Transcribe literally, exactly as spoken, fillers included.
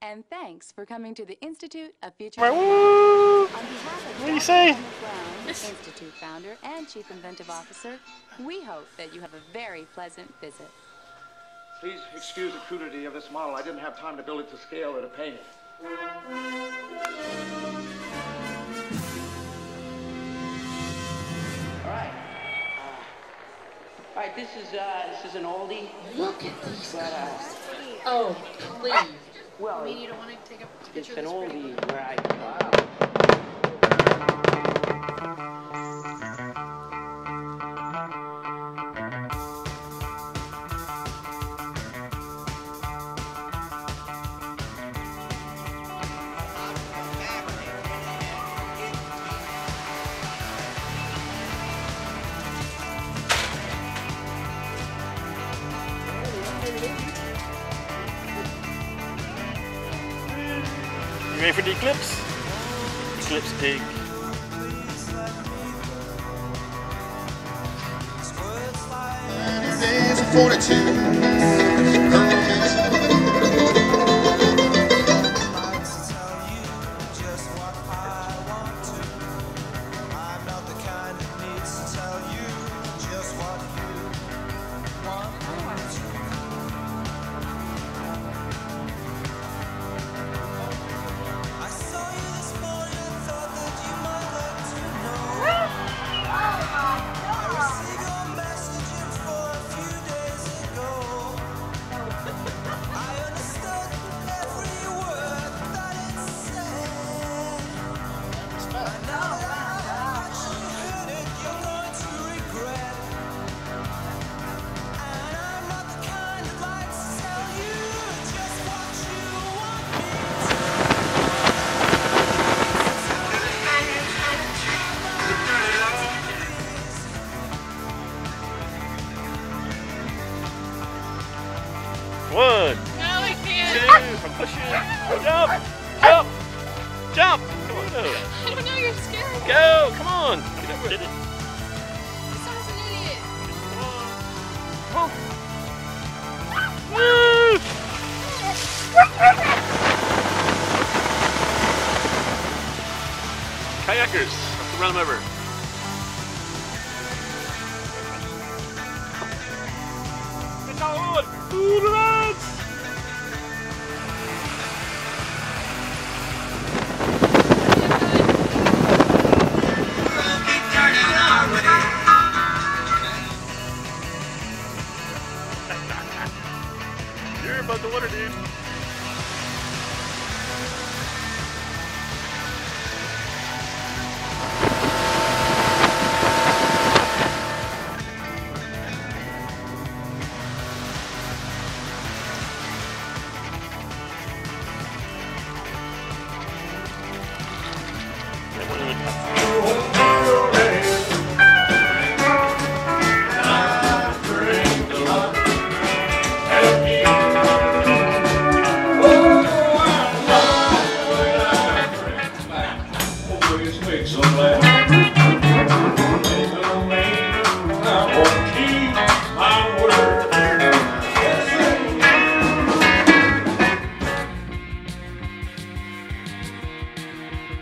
And thanks for coming to the Institute of Future Woo! On behalf of What do you say? Brown, Institute founder and Chief Inventive Officer, we hope that you have a very pleasant visit. Please excuse the crudity of this model. I didn't have time to build it to scale or to paint it. All right. Uh, all right, this is uh, this is an oldie. Look at these But, uh, Oh, please. well, I mean, you don't want to take a it's picture an of this pretty oldie book. where I. You ready for the eclipse? Eclipse pig. Days of forty-two. One, No, I can't. two, I'm pushing. Jump, jump, jump. Come on. I don't know, you're scaring me. Go, come on. Get over it. This sounds an idiot. Come on. Woo! Kayakers, have to run them over.